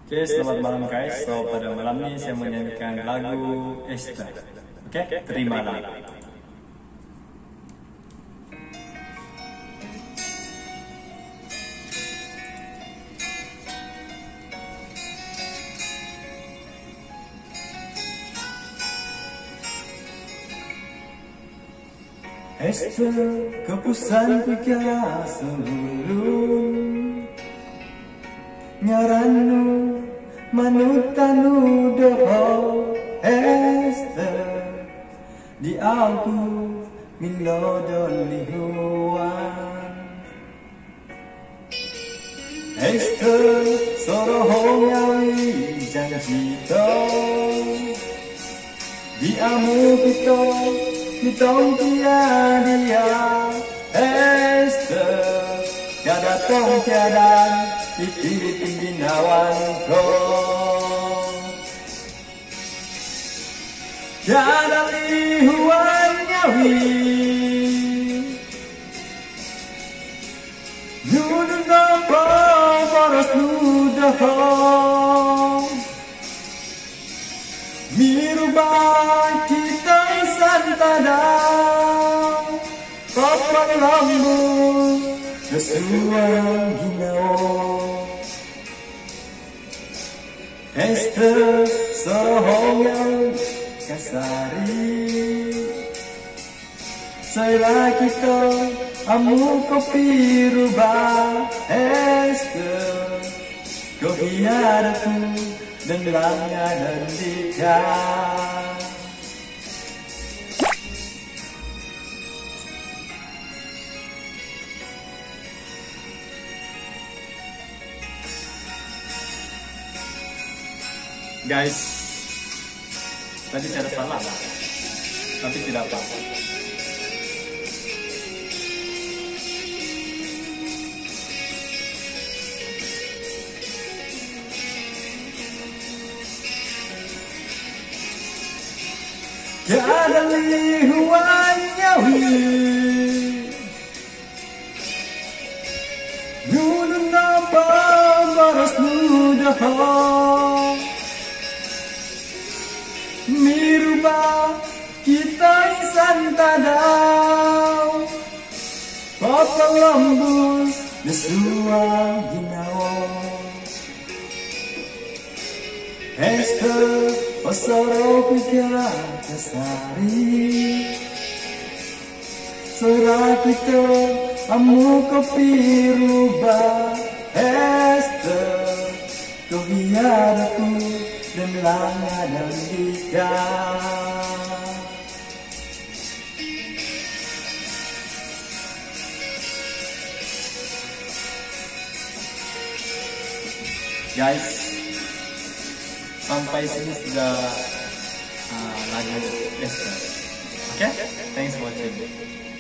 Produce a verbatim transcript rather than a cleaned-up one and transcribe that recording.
Oke, selamat malam guys. So pada malam ini saya menyanyikan lagu Esther. Oke, terimalah. Esther, kepusan pika sebelum ngaranu manutanu doho. Esther, di aku minodon lihuan. Esther, sorohong yawi janji to di amu kita mitong tiada dia. Esther, tiada tong tiada ipit binawan ko. Tiada lihuan nyawi nunun nopo poros nudaho mirubah kita santadang papan lambu kesuang ginao. Esther, sorohong yang kasari saya kita amu kopi rubah. Esther, kau hiadaku dan langit dan dika. Guys, tadi saya ada salah, tapi tidak apa-apa. Tiada lihuan nyawi nunun napa baras nudaho mirubah kita insan tadau papa lembus nesua ginao. Esther, pasoro pika kasari serah kita amu kopi rubah. Esther, kau hiadaku dan langit dan dika. Guys, sampai sini sudah uh, lagu Esther. Okay, thanks for watching.